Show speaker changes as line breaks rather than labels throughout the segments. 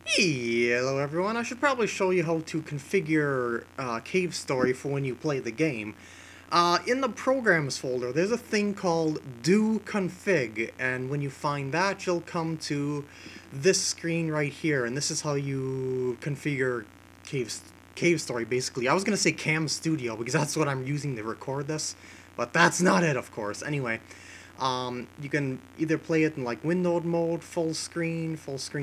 Hello everyone, I should probably show you how to configure Cave Story for when you play the game. In the Programs folder, there's a thing called DoConfig, and when you find that, you'll come to this screen right here, and this is how you configure Cave Story, basically. I was going to say Cam Studio, because that's what I'm using to record this, but that's not it, of course. Anyway, you can either play it in like windowed mode, full screen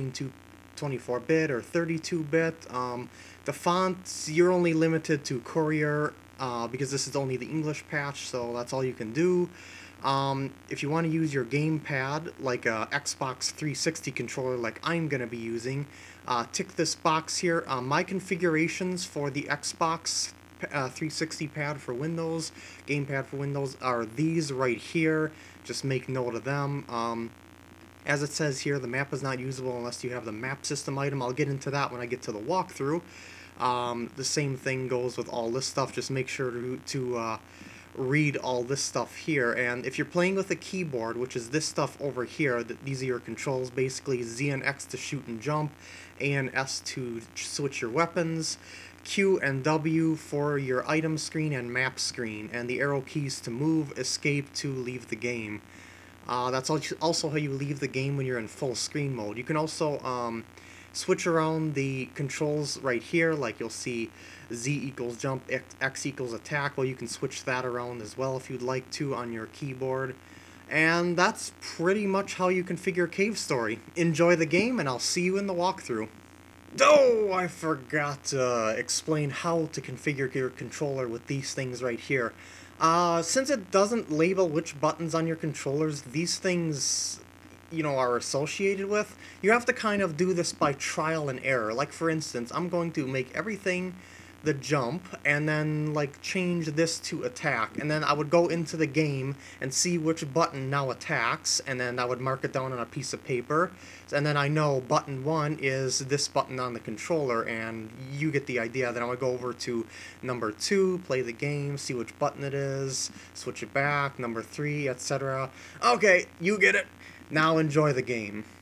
24-bit or 32-bit. The fonts, you're only limited to Courier because this is only the English patch, so that's all you can do. If you want to use your Gamepad, like a Xbox 360 controller like I'm going to be using, tick this box here. My configurations for the Xbox 360 pad for Windows, Gamepad for Windows, are these right here. Just make note of them. As it says here, the map is not usable unless you have the map system item. I'll get into that when I get to the walkthrough. The same thing goes with all this stuff. Just make sure to read all this stuff here. And if you're playing with a keyboard, which is this stuff over here, these are your controls, basically Z and X to shoot and jump, A and S to switch your weapons, Q and W for your item screen and map screen, and the arrow keys to move, escape to leave the game. That's also how you leave the game when you're in full screen mode. You can also switch around the controls right here, like you'll see Z equals jump, X equals attack. Well, you can switch that around as well if you'd like to on your keyboard. And that's pretty much how you configure Cave Story. Enjoy the game, and I'll see you in the walkthrough. Oh, I forgot to explain how to configure your controller with these things right here. Since it doesn't label which buttons on your controllers these things, are associated with, you have to kind of do this by trial and error. Like, for instance, I'm going to make everything the jump, and then, like, change this to attack, and then I would go into the game and see which button now attacks, and then I would mark it down on a piece of paper, and then I know button 1 is this button on the controller, and you get the idea. Then I would go over to number 2, play the game, see which button it is, switch it back, number 3, etc. Okay, you get it. Now enjoy the game.